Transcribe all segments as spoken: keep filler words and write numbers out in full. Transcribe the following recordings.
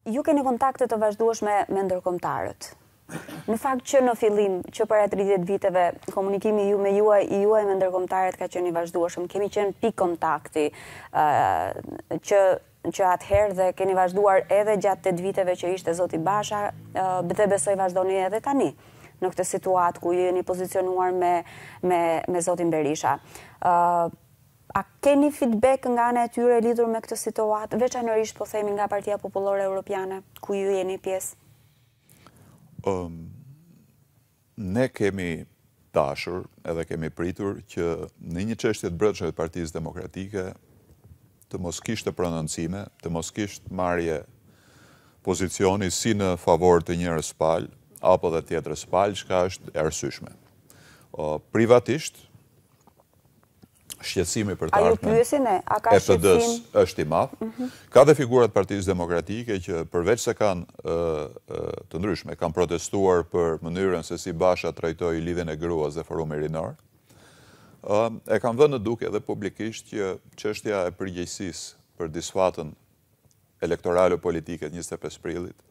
ju keni kontakte të vazhdueshme me ndërkombëtarët. Në fakt që në fillim, që para tridhjetë viteve, komunikimi ju me juaj, i juaj me ndërkombëtarët ka qenë i vazhdueshëm. Kemi qenë pikë kontakti uh, që që atëherë dhe keni vazhduar edhe gjatë tetë viteve që ishte zoti Basha, uh, dhe besoj vazhdoni edhe tani në këtë situatë ku jeni pozicionuar me, me, me zotin Berisha. Uh, a keni feedback nga ana e tyre lidhur me këtë situatë, veçanërisht po themi nga Partia Popullore Europiane, ku ju jeni pjesë? Um, ne kemi dashur edhe kemi pritur që në një çështje të brendshme të Partisë Demokratike të mos kishte prononcime, të mos kishte marrje pozicioni si në favor të njërës palë, apo dhe tjetrës palë, çka është e arsyeshme. Privatisht, shqetësimi për të ardhmen e P D-s është i madh. Ka dhe figurat Partisë Demokratike që përveç se kanë të ndryshme, kanë protestuar për mënyrën se si Basha trajtoi lidhjen e gruas dhe forumin rinor, e kanë vënë në duke edhe publikisht që çështja e përgjegjësisë për disfatën elektorale politike të njëzet e pesë prillit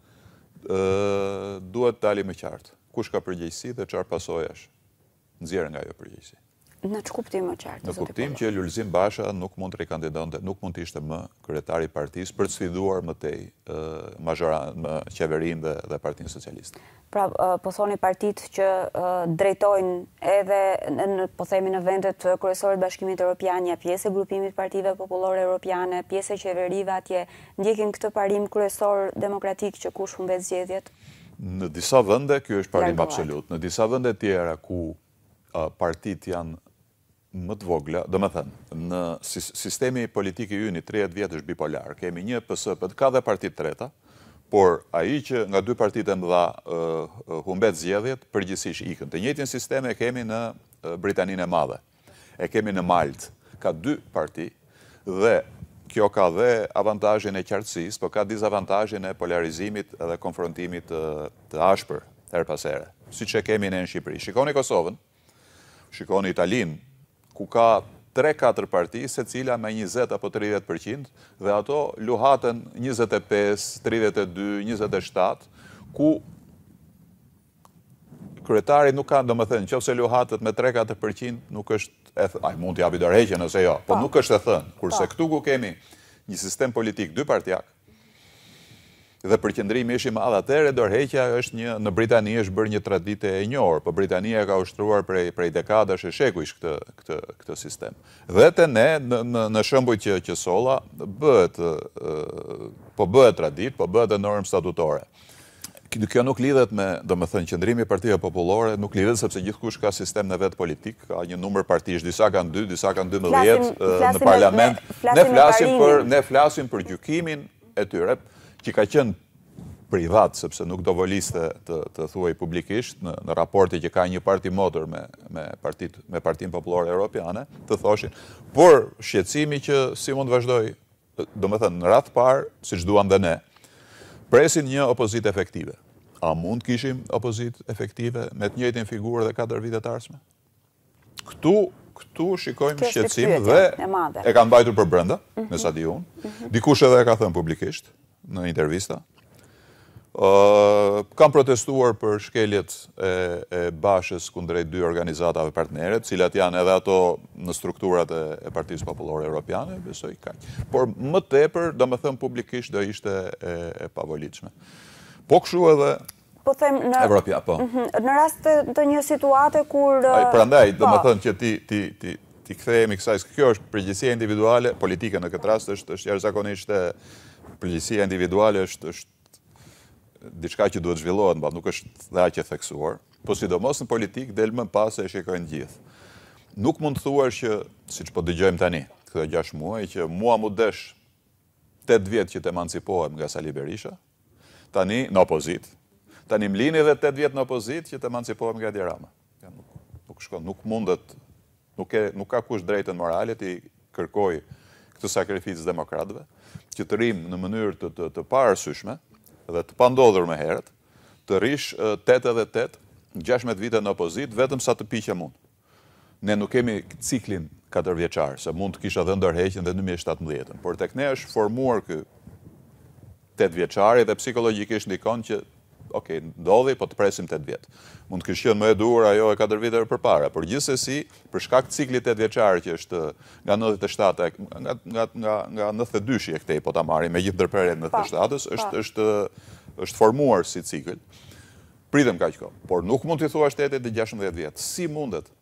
duhet dali më qartë. Kush ka përgjegjësi dhe çfarë pasojash nxjerrën nga ajo përgjegjësi. Në që kuptim më qartë? Në kuptim që Lulzim Basha nuk mund të rikandidonte, nuk mund të ishte më kryetari i partisë për të sfiduar më tej më qeverinë dhe, dhe Partinë Socialiste. Pra, po thoni partitë që drejtojnë edhe, në, po themi në vendet kryesorë të Bashkimit Evropian, ja pjesë e grupimit Partive Popullore Europiane, pjesë e qeverive atje, ndjekin këtë parim kryesor demokratik që kush humbet zgjedhjet? Në disa vende ky është parim absolut. Në disa vende tjera ku partitë janë më të vogla, do me thënë, në sistemi politik i yni tridhjetë vjet është bipolar. Kemi një P S P, ka dhe partit treta, por ai që nga dy partitë e mëdha uh, humbet zgjedhjet, përgjithsisht ikën. Të njëjtin sistem e kemi në uh, Britaninë e Madhe. E kemi në Maltë, ka dy parti dhe kjo ka dhe avantazhin e qartësisë, por ka dizavantazhin e polarizimit dhe konfrontimit të, të ashpër her pas here, siç e kemi ne në Shqipëri. Shikoni Kosovën, shikoni Italinë, ku ka tre katër parti, se cila me njëzet apo tridhjetë përqind, dhe ato luhaten njëzet e pesë, tridhjetë e dy, njëzet e shtatë, ku kryetari nuk ka, do më thënë, nëse luhatet me tre katër përqind, nuk është, e th... aj mund t'japi dorëheqje nëse jo, po nuk është e thënë, kurse këtu ku kemi një sistem politik dy partijak, dhe përqendrimi është i madh, atëherë dorëheqja është një, në Britani është bërë një traditë e njohur, po Britania ka ushtruar prej prej dekadash e shekujsh këtë këtë këtë sistem. Dhe te ne në në, në shembuj që që solla bëhet po bëhet traditë, po bëhet normë statutore. Kjo nuk lidhet me, domethënë, qëndrimi i Partive Popullore, nuk lidhet sepse gjithkush ka sistem në vet politik, ka një numër partish, disa kanë dy, disa kanë dymbëdhjetë në parlament. Ne flasim për ne flasim për gjykimin e tyre, që ka qenë privat, sepse nuk do voliste të, të thuaj publikisht, në, në raporti që ka një parti motor me, me, partit, me Partinë Popullore Europiane, të thoshin. Por shqetësimi që si mund vazhdoj, do me thënë, në radhë parë, si që duam dhe ne, presin një opozit efektive. A mund kishim opozit efektive me të njëjtin figurë dhe katër vite të ardhshme? Këtu, këtu shikojmë shqetësim dhe e kanë mbajtur për brenda, mm -hmm. me sa di unë. Mm -hmm. Dikush edhe e ka thënë publikisht, në intervista. Uh, kam protestuar për shkeljet e, e Bashës kundrejt dy organizatave partnere, cilat janë edhe ato në strukturat e, e Partisë Popullore Europiane, besoj kaq. Por më tepër, do me thëmë publikisht, do ishte e, e pavolitshme. Po kështu edhe po them në Evropia, po. Mm -hmm, në rast të, të një situate kur Ai prandaj, do me thënë që ti ti ti ti kthehemi kësaj, kjo është përgjegjësia individuale, politike në këtë rast është është jashtëzakonisht përgjegjësia individuale është është diçka që duhet zhvillohet, mba nuk është dhe aq e theksuar, po sidomos në politik del më pas se e shikojnë gjithë. Nuk mund të thuash që, siç po dëgjojmë tani, këto gjashtë muaj, që mua mu desh tetë vjet që të emancipohem nga Sali Berisha, tani në opozit, tani më lini edhe tetë vjet në opozit që të emancipohem nga Edi Rama. Ja, nuk, nuk shkon, nuk mundet, nuk, e, nuk ka kush drejtën morale të i kërkoj këtë sakrificë demokratëve, që të rrim në mënyrë të, të, të paarsyeshme dhe të pandodhur me herët, të rish tetë edhe tetë, gjashmet vite në opozit, vetëm sa të piqe mund. Ne nuk kemi ciklin katër vjeçar, se mund të kisha dhe ndërheqjen dhe në dy mijë e shtatëmbëdhjetë, por tek ne është formuar ky tetë vjeçari dhe psikologjikisht ndikon që ok, ndodhi, po të presim tetë vjet. Mund të kishte qenë më e duhur ajo e katër viteve përpara, por gjithsesi, për shkak të ciklit tetë vjeçar që është nga nëntëdhjetë e shtatë nga nga nga nga nëntëdhjetë e dy-shi e këtej po ta marrim me gjithë ndërprerjen e nëntëdhjetë e shtatës, është është është formuar si cikël. Pritëm kaq kohë, por nuk mund t'i thuash tetë të gjashtëdhjetë vjet. Si mundet?